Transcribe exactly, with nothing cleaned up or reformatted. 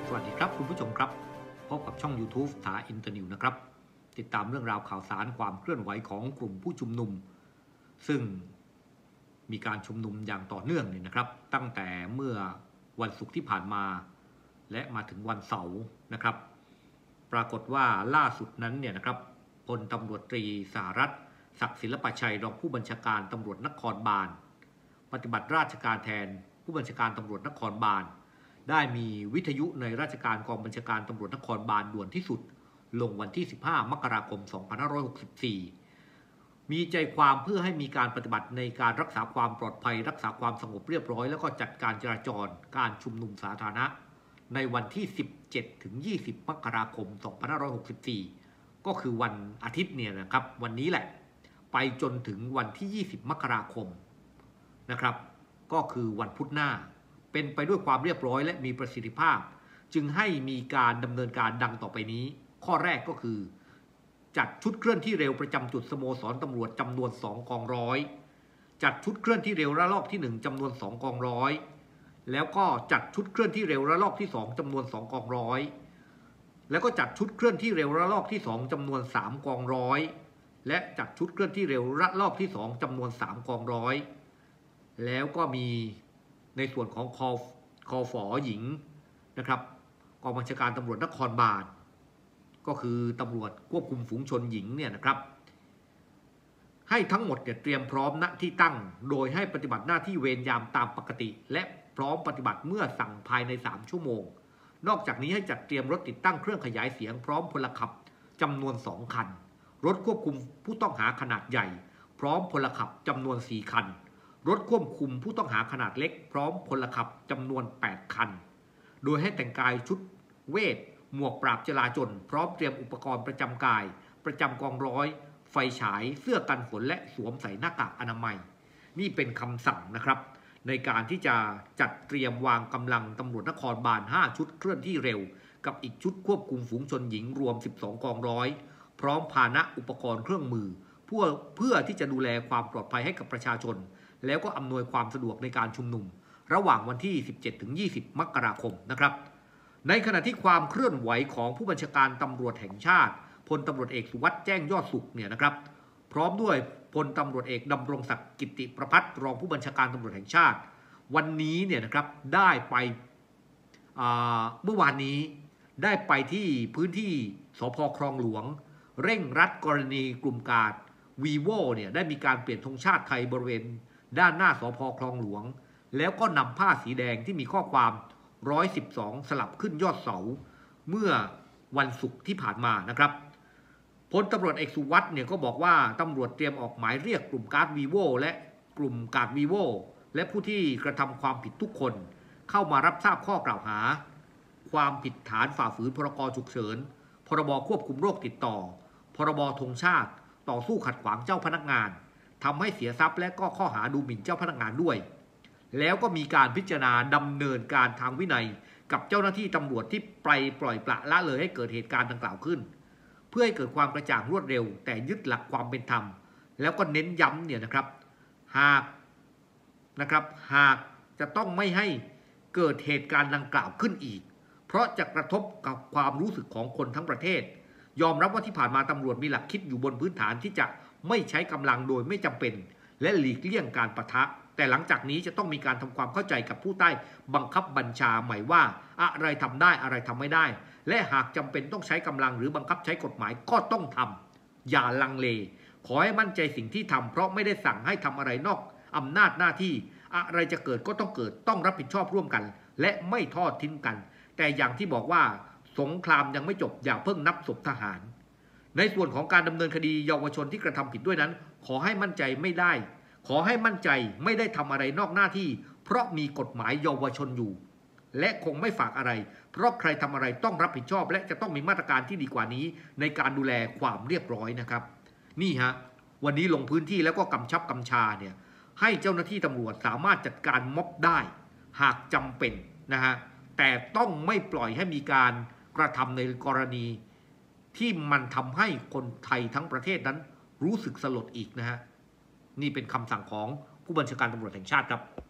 สวัสดีครับคุณผู้ชมครับพบกับช่อง YouTube สถาอินเตอร์นิวนะครับติดตามเรื่องราวข่าวสารความเคลื่อนไหวของกลุ่มผู้ชุมนุมซึ่งมีการชุมนุมอย่างต่อเนื่องเนี่ยนะครับตั้งแต่เมื่อวันศุกร์ที่ผ่านมาและมาถึงวันเสาร์นะครับปรากฏว่าล่าสุดนั้นเนี่ยนะครับพลตำรวจตรีสหรัฐศักดิ์ศิลปชัยรองผู้บัญชาการตำรวจนครบาลปฏิบัติราชการแทนผู้บัญชาการตำรวจนครบาลได้มีวิทยุในราชการกองบัญชาการตำรวจนครบาลด่วนที่สุดลงวันที่สิบห้ามกราคมสองพันห้าร้อยหกสิบสี่มีใจความเพื่อให้มีการปฏิบัติในการรักษาความปลอดภัยรักษาความสงบเรียบร้อยแล้วก็จัดการจราจรการชุมนุมสาธารณะในวันที่สิบเจ็ดถึงยี่สิบมกราคมสองพันห้าร้อยหกสิบสี่ก็คือวันอาทิตย์เนี่ยนะครับวันนี้แหละไปจนถึงวันที่ยี่สิบมกราคมนะครับก็คือวันพุธหน้าเป็นไปด้วยความเรียบร้อยและมีประสิทธิภาพจึงให้มีการดำเนินการดังต่อไปนี้ข้อแรกก็คือจัดชุดเคลื่อนที่เร็วประจำจุดสโมสรตำรวจจำนวนสองกองร้อยจัดชุดเคลื่อนที่เร็วระลอกที่หนึ่งจำนวนสองกองร้อยแล้วก็จัดชุดเคลื่อนที่เร็วระลอกที่สองจำนวนสองกองร้อยแล้วก็จัดชุดเคลื่อนที่เร็วระลอกที่สองจำนวนสามกองร้อยและจัดชุดเคลื่อนที่เร็วระลอกที่สองจำนวนสามกองร้อยแล้วก็มีในส่วนของคอคอฝอหญิงนะครับกองบัญชาการตำรวจนครบาลก็คือตำรวจควบคุมฝูงชนหญิงเนี่ยนะครับให้ทั้งหมดเนี่ยเตรียมพร้อมณที่ตั้งโดยให้ปฏิบัติหน้าที่เวรยามตามปกติและพร้อมปฏิบัติเมื่อสั่งภายในสามชั่วโมงนอกจากนี้ให้จัดเตรียมรถติดตั้งเครื่องขยายเสียงพร้อมพลขับจำนวนสองคันรถควบคุมผู้ต้องหาขนาดใหญ่พร้อมพลขับจำนวนสี่คันรถควบคุมผู้ต้องหาขนาดเล็กพร้อมพลขับจำนวนแปดคันโดยให้แต่งกายชุดเวทหมวกปราบจลาจลพร้อมเตรียมอุปกรณ์ประจำกายประจำกองร้อยไฟฉายเสื้อกันฝนและสวมใส่หน้ากากอนามัยนี่เป็นคำสั่งนะครับในการที่จะจัดเตรียมวางกำลังตำรวจนครบาลห้าชุดเคลื่อนที่เร็วกับอีกชุดควบคุมฝูงชนหญิงรวมสิบสองกองร้อยพร้อมพาหนะอุปกรณ์เครื่องมือเพื่อเพื่อที่จะดูแลความปลอดภัยให้กับประชาชนแล้วก็อำนวยความสะดวกในการชุมนุมระหว่างวันที่สิบเจ็ดถึงยี่สิบมกราคมนะครับในขณะที่ความเคลื่อนไหวของผู้บัญชาการตำรวจแห่งชาติพลตำรวจเอกสุวัสด์แจ้งยอดสุขเนี่ยนะครับพร้อมด้วยพลตำรวจเอกดำรงศักดิ์กิติประภัสรองผู้บัญชาการตำรวจแห่งชาติวันนี้เนี่ยนะครับได้ไปเมื่อวานนี้ได้ไปที่พื้นที่สภ.คลองหลวงเร่งรัดกรณีกลุ่มกาดวีโวเนี่ยได้มีการเปลี่ยนธงชาติไทยบริเวณด้านหน้าสภ.คลองหลวงแล้วก็นำผ้าสีแดงที่มีข้อความหนึ่งร้อยสิบสองสลับขึ้นยอดเสาเมื่อวันศุกร์ที่ผ่านมานะครับพลตำรวจเอกสุวัสด์เนี่ยก็บอกว่าตำรวจเตรียมออกหมายเรียกกลุ่มการ์ดวีโวและกลุ่มการ์ดวีโวและผู้ที่กระทำความผิดทุกคนเข้ามารับทราบข้อกล่าวหาความผิดฐานฝ่าฝืนพรกฉุกเฉินพรบควบคุมโรคติดต่อพรบธงชาติต่อสู้ขัดขวางเจ้าพนักงานทำให้เสียทรัพย์และก็ข้อหาดูหมิ่นเจ้าพนักงานด้วยแล้วก็มีการพิจารณาดำเนินการทางวินัยกับเจ้าหน้าที่ตำรวจที่ไปปล่อยปละละเลยให้เกิดเหตุการณ์ดังกล่าวขึ้นเพื่อให้เกิดความกระจ่างรวดเร็วแต่ยึดหลักความเป็นธรรมแล้วก็เน้นย้ำเนี่ยนะครับหากนะครับหากจะต้องไม่ให้เกิดเหตุการณ์ดังกล่าวขึ้นอีกเพราะจะกระทบกับความรู้สึกของคนทั้งประเทศยอมรับว่าที่ผ่านมาตำรวจมีหลักคิดอยู่บนพื้นฐานที่จะไม่ใช้กำลังโดยไม่จำเป็นและหลีกเลี่ยงการปะทะแต่หลังจากนี้จะต้องมีการทำความเข้าใจกับผู้ใต้บังคับบัญชาใหม่ว่าอะไรทำได้อะไรทำไม่ได้และหากจำเป็นต้องใช้กำลังหรือบังคับใช้กฎหมายก็ต้องทำอย่าลังเลขอให้มั่นใจสิ่งที่ทำเพราะไม่ได้สั่งให้ทำอะไรนอกอำนาจหน้าที่อะไรจะเกิดก็ต้องเกิดต้องรับผิดชอบร่วมกันและไม่ทอดทิ้งกันแต่อย่างที่บอกว่าสงครามยังไม่จบอย่าเพิ่งนับศพทหารในส่วนของการดำเนินคดีเยาวชนที่กระทำผิดด้วยนั้นขอให้มั่นใจไม่ได้ขอให้มั่นใจไม่ได้ทำอะไรนอกหน้าที่เพราะมีกฎหมายเยาวชนอยู่และคงไม่ฝากอะไรเพราะใครทำอะไรต้องรับผิดชอบและจะต้องมีมาตรการที่ดีกว่านี้ในการดูแลความเรียบร้อยนะครับนี่ฮะวันนี้ลงพื้นที่แล้วก็กำชับกำชาเนี่ยให้เจ้าหน้าที่ตำรวจสามารถจัดการม็อบได้หากจำเป็นนะฮะแต่ต้องไม่ปล่อยให้มีการกระทำในกรณีที่มันทำให้คนไทยทั้งประเทศนั้นรู้สึกสลดอีกนะฮะนี่เป็นคำสั่งของผู้บัญชาการตำรวจแห่งชาติครับ